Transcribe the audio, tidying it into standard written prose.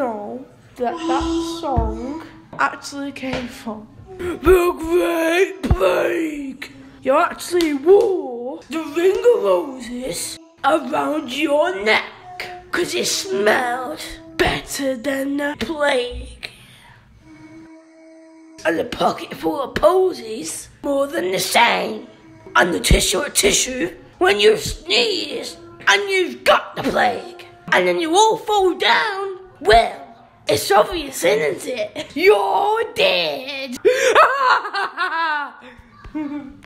know that song actually came from the Great Plague? You actually wore the ring of roses around your neck because it smelled better than the plague. And the pocket full of posies, more than the same. And the tissue when you sneeze and you've got the plague. And then you all fall down. Well, it's obvious, isn't it? You're dead.